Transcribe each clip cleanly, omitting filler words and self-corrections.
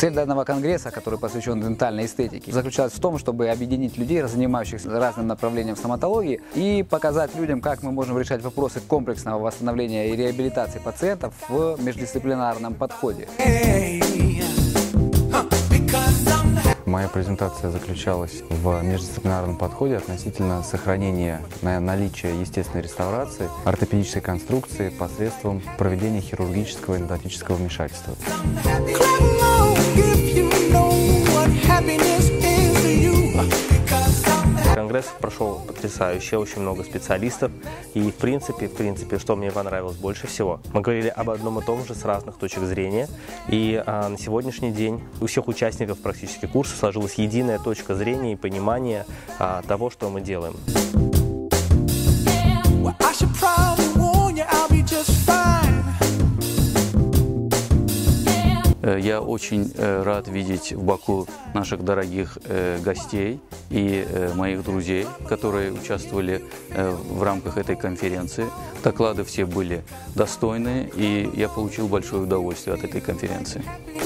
Цель данного конгресса, который посвящен дентальной эстетике, заключалась в том, чтобы объединить людей, занимающихся разным направлением стоматологии, и показать людям, как мы можем решать вопросы комплексного восстановления и реабилитации пациентов в междисциплинарном подходе. Моя презентация заключалась в междисциплинарном подходе относительно сохранения наличия естественной реставрации ортопедической конструкции посредством проведения хирургического и эндодонтического вмешательства. Конгресс прошел потрясающе, очень много специалистов. И в принципе, что мне понравилось больше всего, мы говорили об одном и том же с разных точек зрения. И на сегодняшний день у всех участников практически курса сложилась единая точка зрения и понимание того, что мы делаем. Я очень рад видеть в Баку наших дорогих гостей и моих друзей, которые участвовали в рамках этой конференции. Доклады все были достойные, и я получил большое удовольствие от этой конференции.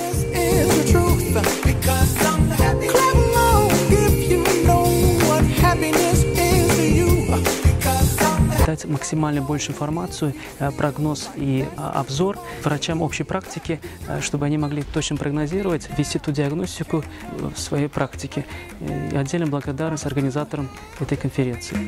Дать максимально больше информацию, прогноз и обзор врачам общей практики, чтобы они могли точно прогнозировать, вести ту диагностику в своей практике. И отдельно благодарность организаторам этой конференции.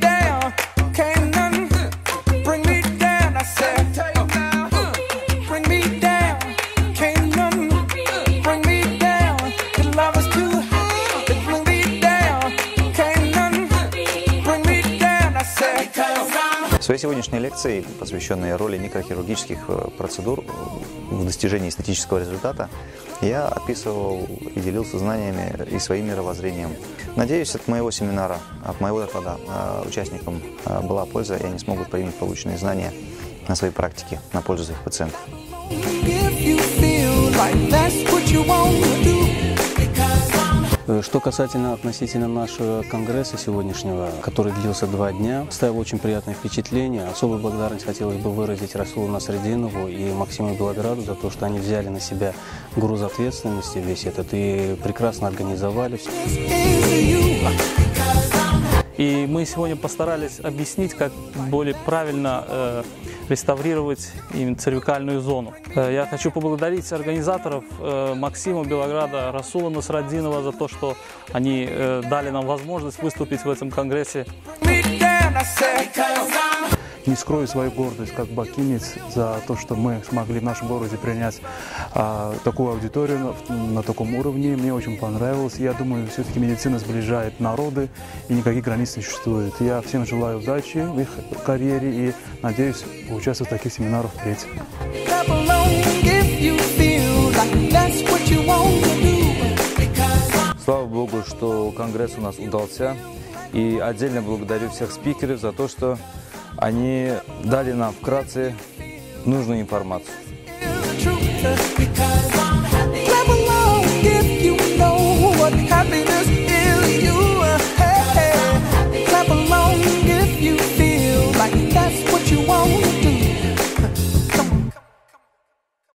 В своей сегодняшней лекции, посвященной роли микрохирургических процедур в достижении эстетического результата, я описывал и делился знаниями и своим мировоззрением. Надеюсь, от моего семинара, от моего доклада участникам была польза, и они смогут применить полученные знания на своей практике, на пользу своих пациентов. Что касательно относительно нашего конгресса сегодняшнего, который длился 2 дня, оставил очень приятное впечатление. Особую благодарность хотелось бы выразить Расулу Насреддинову и Максиму Белограду за то, что они взяли на себя груз ответственности весь этот и прекрасно организовали. И мы сегодня постарались объяснить, как более правильно реставрировать именно цервикальную зону. Я хочу поблагодарить организаторов Максима Белограда, Расула Насреддинова за то, что они дали нам возможность выступить в этом конгрессе. Не скрою свою гордость как бакинец за то, что мы смогли в нашем городе принять такую аудиторию на таком уровне. Мне очень понравилось. Я думаю, все-таки медицина сближает народы, и никаких границ не существует. Я всем желаю удачи в их карьере и надеюсь участвовать в таких семинарах впредь. Слава Богу, что конгресс у нас удался. И отдельно благодарю всех спикеров за то, что они дали нам вкратце нужную информацию.